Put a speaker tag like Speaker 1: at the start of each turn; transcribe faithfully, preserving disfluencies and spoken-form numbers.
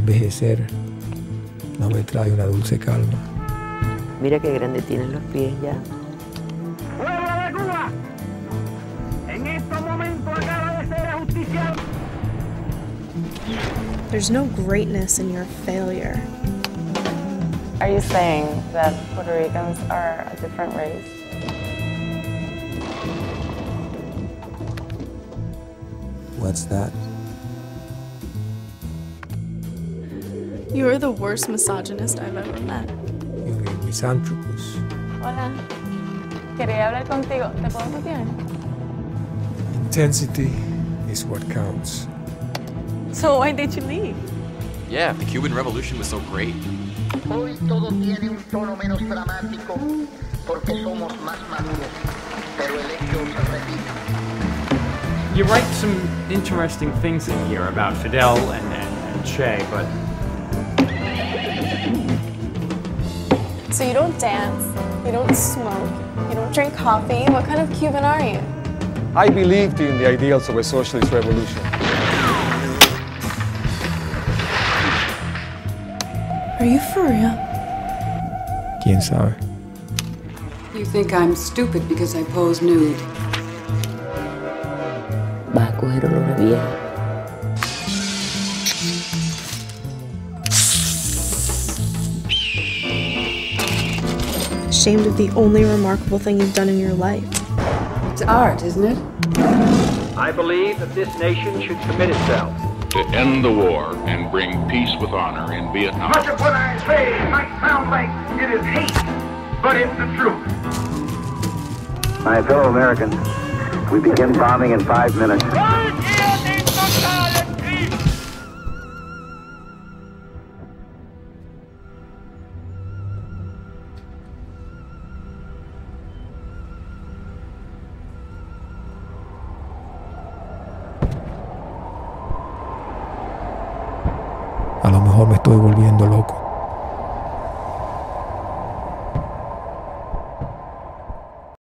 Speaker 1: envejecer no me trae una dulce calma.
Speaker 2: Mira qué grande tienen los pies ya.
Speaker 3: ¡Pueblo de Cuba! En estos momentos acaba de ser ajusticiado.
Speaker 4: There's no greatness in your failure.
Speaker 5: Are you saying that Puerto Ricans are a different race?
Speaker 1: What's that?
Speaker 4: You're the worst misogynist I've ever met.
Speaker 1: You mean misanthropos.
Speaker 5: Hola. Quería hablar contigo. ¿Te puedo copiar?
Speaker 1: Intensity is what counts.
Speaker 4: So why did you leave?
Speaker 6: Yeah, if the Cuban Revolution was so great.
Speaker 7: Hoy todo tiene un tono menos dramático porque somos más maduros, pero el hecho se repite.
Speaker 8: You write some interesting things in here about Fidel and, and, and Che, but...
Speaker 4: So you don't dance, you don't smoke, you don't drink coffee. What kind of Cuban are you?
Speaker 9: I believed in the ideals of a socialist revolution.
Speaker 4: Are you for real?
Speaker 1: ¿Quién sabe?
Speaker 10: You think I'm stupid because I pose nude.
Speaker 2: Vas a coger olor a vieja.
Speaker 4: Ashamed of the only remarkable thing you've done in your life.
Speaker 10: It's art, isn't it?
Speaker 3: I believe that this nation should commit itself
Speaker 11: to end the war and bring peace with honor in Vietnam.
Speaker 3: Much of what I say might sound like it is hate, but it's the truth.
Speaker 7: My fellow Americans, we begin bombing in five minutes.
Speaker 1: A lo mejor me estoy volviendo loco.